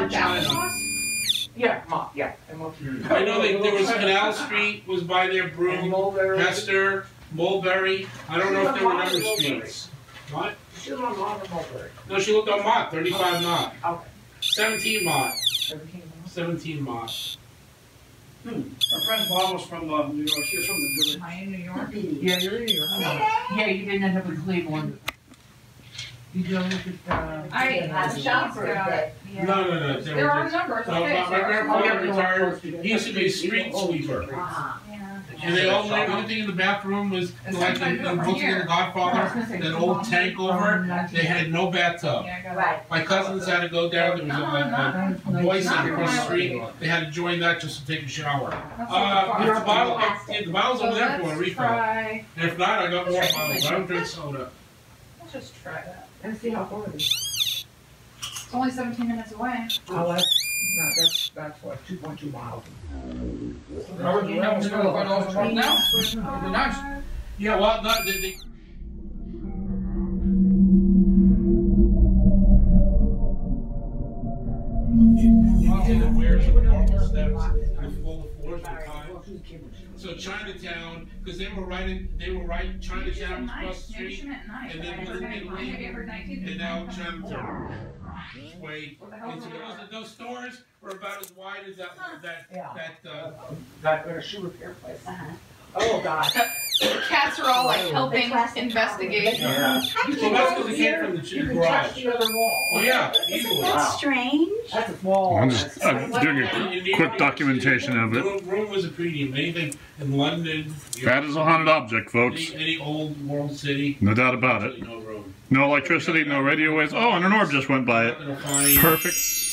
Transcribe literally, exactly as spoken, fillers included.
on China. Yeah, Ma, yeah. I know that there was Canal Street was by there, Broome, Hester, Mulberry. I don't know if there were other streets. What? She lived on Mott or Mulberry? No, she looked on Mott, thirty-five Mott. Okay. seventeen Mott. seventeen Mott? seventeen Mott. Hmm. Our friend Bob was from uh, New York. She was from the village. Am I in New York? Yeah, you're in New York. Yeah, you didn't end up in Cleveland. You go look at, uh... I had a shop for it. No, no, no. There, There are just, numbers. No, Okay, my, my grandfather retired. He used to be a street sweeper. Uh-huh. Yeah. And they all lived, everything in the bathroom was like in the most of the Godfather, that old tank over. They had no bathtub. Right. My cousins had to go down. There was a, a, a boys across the street. They had to join that just to take a shower. Uh, if the bottle, if the bottle's over there for a refill. And if not, I got more bottles. I don't drink soda. Let's just try that. Let's see how far it is. It's only seventeen minutes away. Oh, that's, no, that's, that's what, two point two miles. That was that was twenty-five dollars a month now. That'd be nice. Yeah, well, not they. they And the wares of the marble steps and full of floors were time. So Chinatown, because they were right in, they were right. Chinatown was across the street, and then Little Italy, and now Chinatown. Way into those, those stores were about as wide as that that Yeah. that uh, That, uh, shoe repair place. Uh-huh. Oh, God. The cats are all like helping investigate. Yeah. So that's because it came from the You ch- can touch garage. the other wall. Oh yeah, Isn't easily. that strange? That's a small. I'm just I'm doing a quick documentation of it. Room, room was a premium. Anything in London. That is a haunted object, folks. Any, any old world city. No doubt about it. No room. No electricity, no radio waves. Oh, and an orb just went by it. Not gonna find Perfect.